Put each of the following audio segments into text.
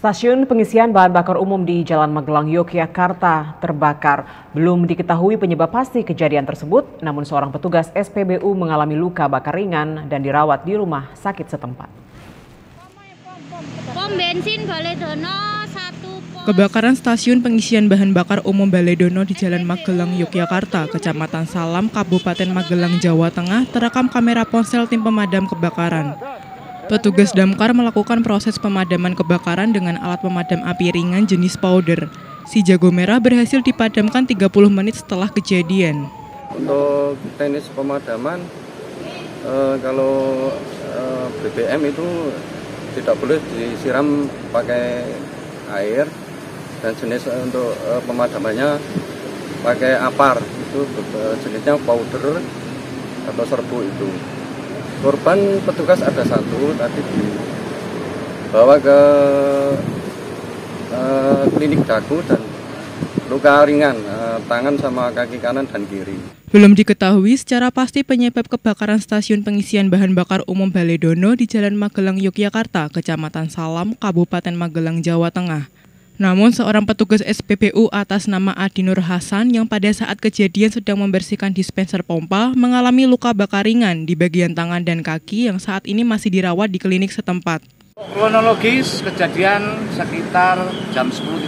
Stasiun pengisian bahan bakar umum di Jalan Magelang, Yogyakarta terbakar. Belum diketahui penyebab pasti kejadian tersebut, namun seorang petugas SPBU mengalami luka bakar ringan dan dirawat di rumah sakit setempat. Pom bensin Baledono 1 pos. Kebakaran stasiun pengisian bahan bakar umum Baledono di Jalan Magelang, Yogyakarta, Kecamatan Salam, Kabupaten Magelang, Jawa Tengah terekam kamera ponsel tim pemadam kebakaran. Petugas damkar melakukan proses pemadaman kebakaran dengan alat pemadam api ringan jenis powder. Si jago merah berhasil dipadamkan 30 menit setelah kejadian. Untuk teknis pemadaman, kalau BBM itu tidak boleh disiram pakai air, dan jenis untuk pemadamannya pakai apar, itu jenisnya powder atau serbu itu. Korban petugas ada satu, tadi dibawa ke klinik dagu dan luka ringan, tangan sama kaki kanan dan kiri. Belum diketahui secara pasti penyebab kebakaran stasiun pengisian bahan bakar umum Baledono di Jalan Magelang, Yogyakarta, Kecamatan Salam, Kabupaten Magelang, Jawa Tengah. Namun seorang petugas SPBU atas nama Adi Nur Hasan yang pada saat kejadian sedang membersihkan dispenser pompa mengalami luka bakar ringan di bagian tangan dan kaki yang saat ini masih dirawat di klinik setempat. Kronologis kejadian sekitar jam 10.30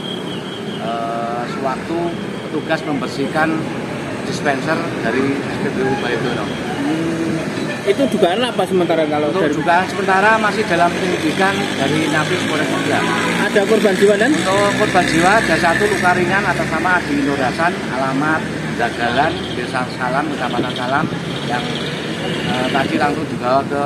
sewaktu petugas membersihkan dispenser dari SPBU Baledono. Itu dugaan apa sementara kalau untuk dari... dugaan sementara masih dalam penyelidikan dari Nafis Polres Magelang. Ada korban jiwa dan? Untuk korban jiwa ada satu luka ringan atas nama Adi Nur Hasan, alamat Jagalan, Desa Salam, Kecamatan Salam, yang tadi langsung dibawa ke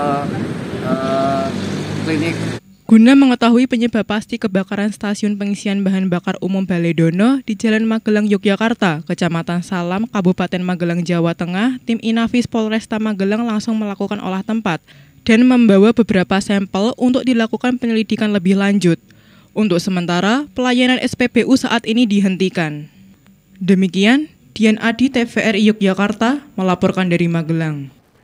klinik. Guna mengetahui penyebab pasti kebakaran stasiun pengisian bahan bakar umum Baledono di Jalan Magelang, Yogyakarta, Kecamatan Salam, Kabupaten Magelang, Jawa Tengah, tim Inafis Polresta Magelang langsung melakukan olah tempat dan membawa beberapa sampel untuk dilakukan penyelidikan lebih lanjut. Untuk sementara, pelayanan SPBU saat ini dihentikan. Demikian, Dian Adi TVRI Yogyakarta melaporkan dari Magelang.